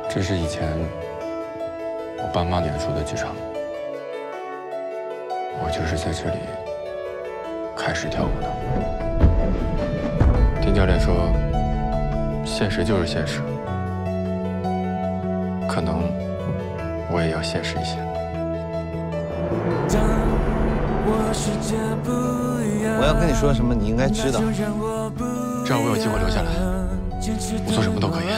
这是以前我爸妈演出的剧场，我就是在这里开始跳舞的。丁教练说，现实就是现实，可能我也要现实一些。 我要跟你说什么，你应该知道。 只要我有机会留下来，我做什么都可以。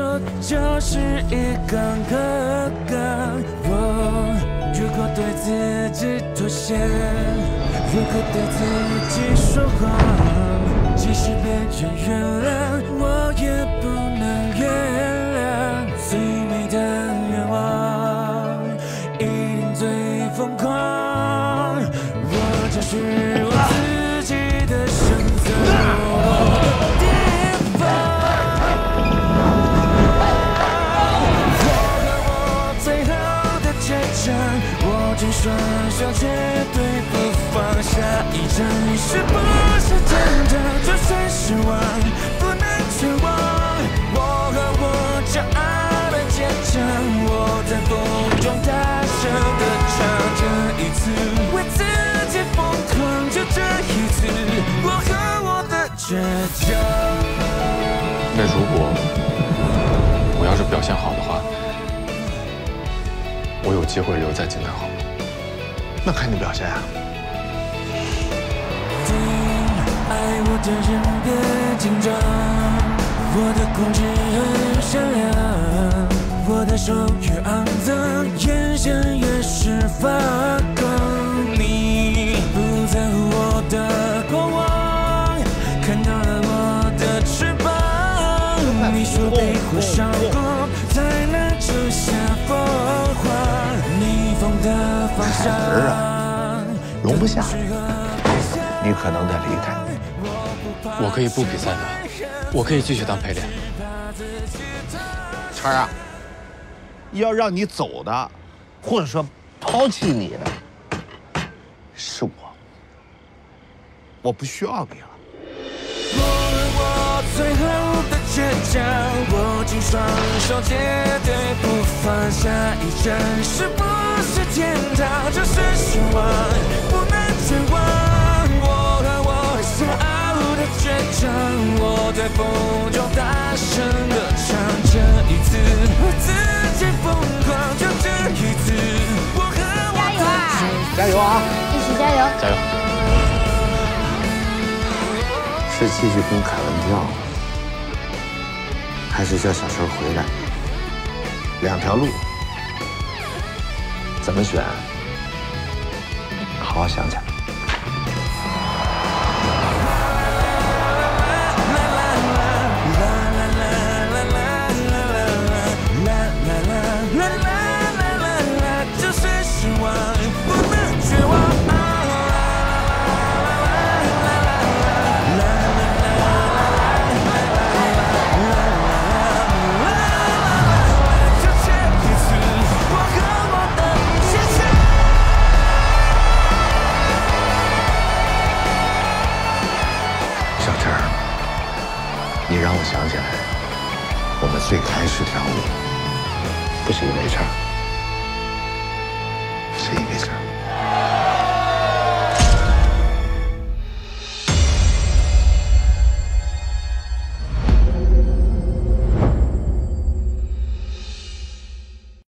如果对自己妥协，如果对自己说谎，即使别人原谅，我也不能原谅。最美的愿望，一定最疯狂。我就是我自己的选择。握紧双手，绝对不放下。一站是不是天堂？就算失望，不能绝望。我和我骄傲的坚强，我在风中大声地唱。这一次为自己疯狂，就这一次，我和我的倔强。那如果我要是表现好的话，我有机会留在金南号， 那看你表现啊！ 爱我的人别紧张，我的控制很善良，我的手越肮脏，眼神越是发光。你不在乎我的过往，看到了我的翅膀。你说被火烧过，才能出下凤凰。孩儿啊，容不下你，你可能得离开。 我可以不比赛的，我可以继续当陪练。 谦儿啊，要让你走的，或者说抛弃你的，是我。我不需要你了。我最后的倔强，握紧双手，绝对不放下。一站是不是天堂？这是希望，不能绝望。我和我骄傲的倔强，我在风中大声地唱。这一次我自己疯狂，就这一次，我和我的加油啊！一起加油！ 加油！ 是继续跟凯文跳，还是叫小生回来？两条路，怎么选？好好想想。就是失望，不能绝望。你让我想起来，我们最开始跳舞，不是因为唱。